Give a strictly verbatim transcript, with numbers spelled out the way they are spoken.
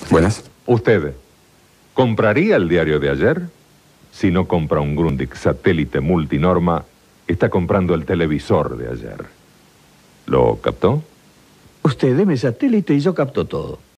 Buenas. ¿Usted compraría el diario de ayer? Si no compra un Grundig satélite multinorma, está comprando el televisor de ayer. ¿Lo captó? Usted deme satélite y yo capto todo.